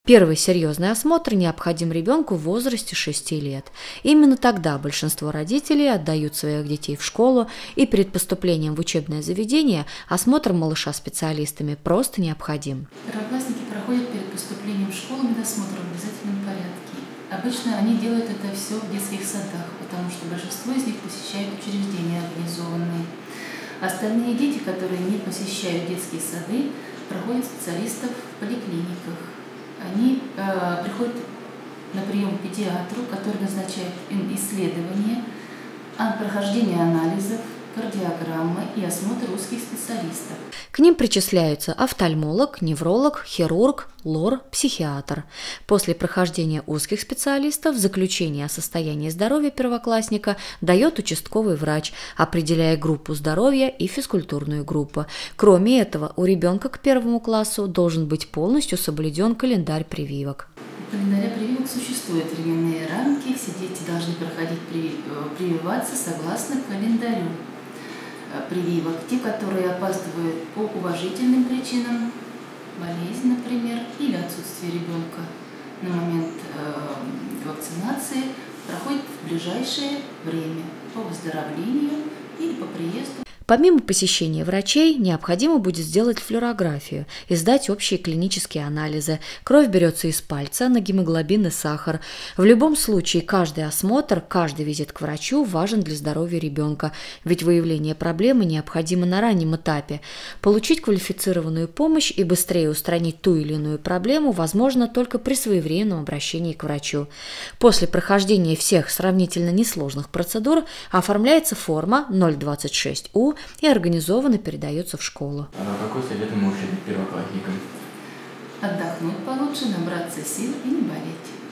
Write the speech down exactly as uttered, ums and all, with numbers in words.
Первый серьезный осмотр необходим ребенку в возрасте шести лет. Именно тогда большинство родителей отдают своих детей в школу, и перед поступлением в учебное заведение осмотр малыша специалистами просто необходим. Первоклассники проходят перед поступлением в школу медосмотр в обязательном порядке. Обычно они делают это все в детских садах, потому что большинство из них посещают учреждения организованные. Остальные дети, которые не посещают детские сады, проходят специалистов в поликлиниках. Они э, приходят на прием к педиатру, который назначает им исследования, прохождение анализов, кардиограммы и осмотр узких специалистов. К ним причисляются офтальмолог, невролог, хирург, лор, психиатр. После прохождения узких специалистов заключение о состоянии здоровья первоклассника дает участковый врач, определяя группу здоровья и физкультурную группу. Кроме этого, у ребенка к первому классу должен быть полностью соблюден календарь прививок. У календаря прививок существуют временные рамки, все дети должны проходить прививаться согласно календарю прививок. Те, которые опаздывают по уважительным причинам, болезнь, например, или отсутствие ребенка на момент э, вакцинации, проходят в ближайшее время по выздоровлению или по приезду. Помимо посещения врачей, необходимо будет сделать флюорографию и сдать общие клинические анализы. Кровь берется из пальца на гемоглобин и сахар. В любом случае, каждый осмотр, каждый визит к врачу важен для здоровья ребенка, ведь выявление проблемы необходимо на раннем этапе. Получить квалифицированную помощь и быстрее устранить ту или иную проблему возможно только при своевременном обращении к врачу. После прохождения всех сравнительно несложных процедур оформляется форма ноль двадцать шесть У и организованно передается в школу. А какой совет вы можете дать первоклассникам? Отдохнуть получше, набраться сил и не болеть.